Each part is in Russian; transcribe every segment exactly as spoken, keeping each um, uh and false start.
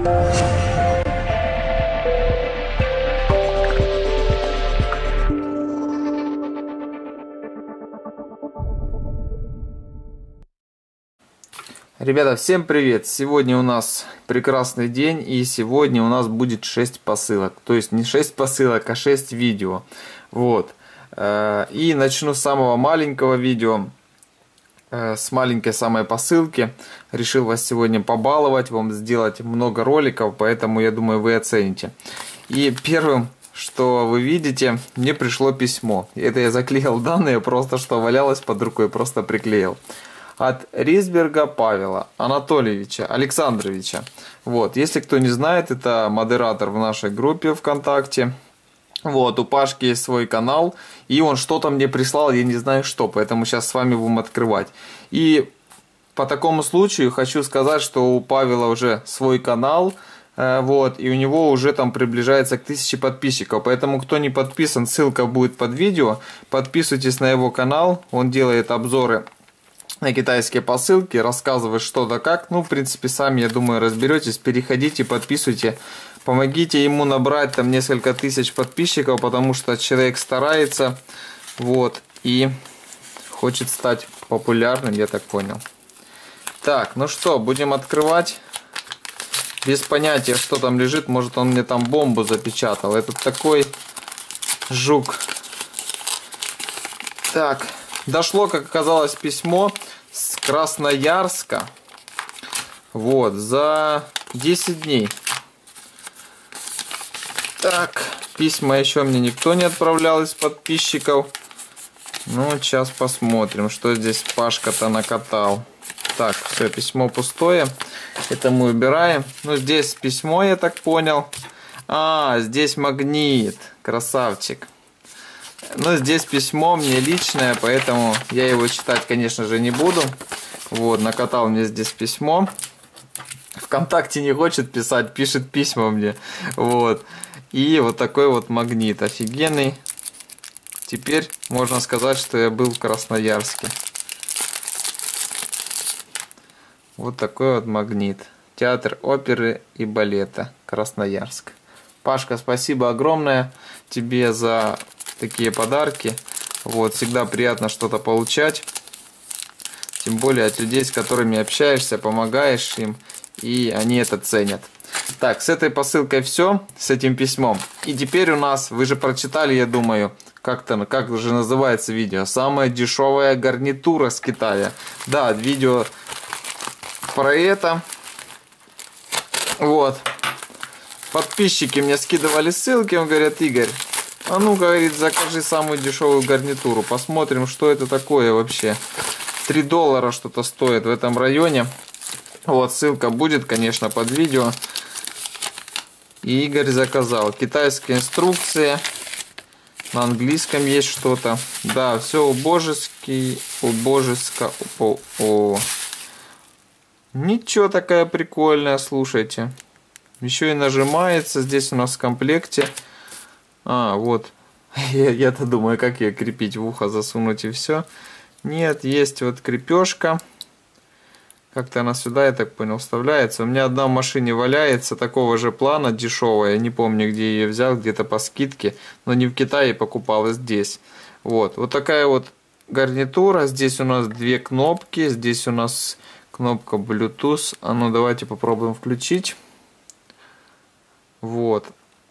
Ребята, всем привет! Сегодня у нас прекрасный день, и сегодня у нас будет шесть посылок. То есть не шесть посылок, а шесть видео. Вот. И начну с самого маленького видео, с маленькой самой посылки. Решил вас сегодня побаловать, вам сделать много роликов, поэтому я думаю, вы оцените. И первым, что вы видите, мне пришло письмо. Это я заклеил данные, просто что валялось под рукой, просто приклеил. От Рисберга Павела Анатольевича Александровича. Вот, если кто не знает, это модератор в нашей группе ВКонтакте. Вот, у Пашки есть свой канал, и он что-то мне прислал, я не знаю что, поэтому сейчас с вами будем открывать. И по такому случаю хочу сказать, что у Павела уже свой канал, э, вот, и у него уже там приближается к тысяче подписчиков, поэтому кто не подписан, ссылка будет под видео, подписывайтесь на его канал, он делает обзоры на китайские посылки, рассказывает что да как. Ну, в принципе, сами, я думаю, разберетесь. Переходите, подписывайте. Помогите ему набрать там несколько тысяч подписчиков, потому что человек старается. Вот. И хочет стать популярным, я так понял. Так, ну что, будем открывать. Без понятия, что там лежит. Может, он мне там бомбу запечатал. Это такой жук. Так. Дошло, как оказалось, письмо с Красноярска. Вот, за десять дней. Так, письма еще мне никто не отправлял из подписчиков. Ну, сейчас посмотрим, что здесь Пашка-то накатал. Так, все, письмо пустое. Это мы убираем. Ну, здесь письмо, я так понял. А, здесь магнит. Красавчик. Но здесь письмо мне личное, поэтому я его читать, конечно же, не буду. Вот, накатал мне здесь письмо. ВКонтакте не хочет писать, пишет письма мне. Вот. И вот такой вот магнит. Офигенный. Теперь можно сказать, что я был в Красноярске. Вот такой вот магнит. Театр оперы и балета. Красноярск. Пашка, спасибо огромное тебе за такие подарки. Вот, всегда приятно что-то получать. Тем более от людей, с которыми общаешься, помогаешь им, и они это ценят. Так, с этой посылкой все, с этим письмом. И теперь у нас, вы же прочитали, я думаю, как-то, как же называется видео, самая дешевая гарнитура с Китая. Да, видео про это. Вот. Подписчики мне скидывали ссылки, он говорят: Игорь, а ну, говорит, закажи самую дешевую гарнитуру. Посмотрим, что это такое вообще. три доллара что-то стоит в этом районе. Вот, ссылка будет, конечно, под видео. И Игорь заказал. Китайская инструкция. На английском есть что-то. Да, все убожески, убожеско. О, о. Ничего, такая прикольная, слушайте. Еще и нажимается. Здесь у нас в комплекте. А, вот. Я-то думаю, как ее крепить, в ухо засунуть и все. Нет, есть вот крепежка. Как-то она сюда, я так понял, вставляется. У меня одна в машине валяется, такого же плана, дешевая. Я не помню, где я ее взял, где-то по скидке. Но не в Китае покупал, а здесь. Вот. Вот такая вот гарнитура. Здесь у нас две кнопки. Здесь у нас кнопка Bluetooth. А ну, давайте попробуем включить. Вот.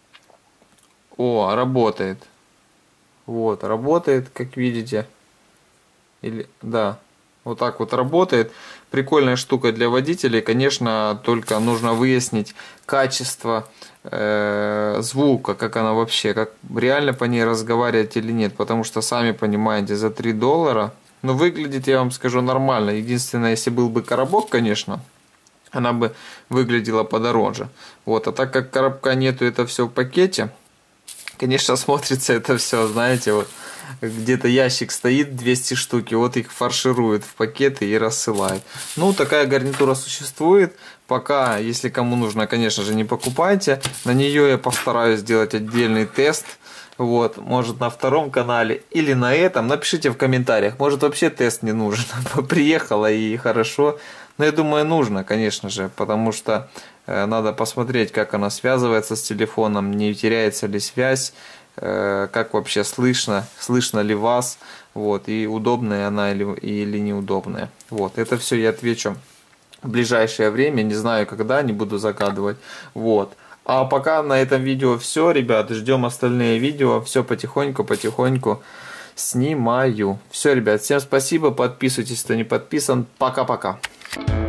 О, работает. Вот, работает, как видите. Или, да, вот так вот работает. Прикольная штука для водителей. Конечно, только нужно выяснить качество э, звука, как она вообще, как реально по ней разговаривать или нет. Потому что, сами понимаете, за три доллара, ну, выглядит, я вам скажу, нормально. Единственное, если был бы коробок, конечно, она бы выглядела подороже. Вот, а так как коробка нету, это все в пакете. Конечно, смотрится это все, знаете, вот где-то ящик стоит, двести штуки, вот их фаршируют в пакеты и рассылают. Ну, такая гарнитура существует. Пока, если кому нужно, конечно же, не покупайте. На нее я постараюсь сделать отдельный тест. Вот, может, на втором канале или на этом. Напишите в комментариях, может, вообще тест не нужен. Приехала и хорошо. Но я думаю, нужно, конечно же, потому что э, надо посмотреть, как она связывается с телефоном, не теряется ли связь, э, как вообще слышно, слышно ли вас, вот, и удобная она или, или неудобная. Вот, это все я отвечу в ближайшее время, не знаю когда, не буду загадывать. Вот. А пока на этом видео все, ребят, ждем остальные видео, все потихоньку, потихоньку снимаю. Все, ребят, всем спасибо, подписывайтесь, кто не подписан. Пока-пока.